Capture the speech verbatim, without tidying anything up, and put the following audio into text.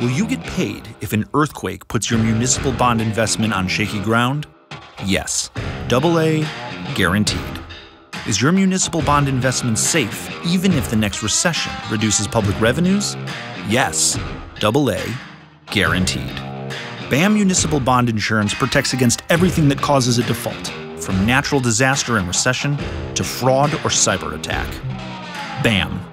Will you get paid if an earthquake puts your municipal bond investment on shaky ground? Yes. Double A, guaranteed. Is your municipal bond investment safe even if the next recession reduces public revenues? Yes. Double A, guaranteed. B A M Municipal Bond Insurance protects against everything that causes a default, from natural disaster and recession to fraud or cyber attack. B A M.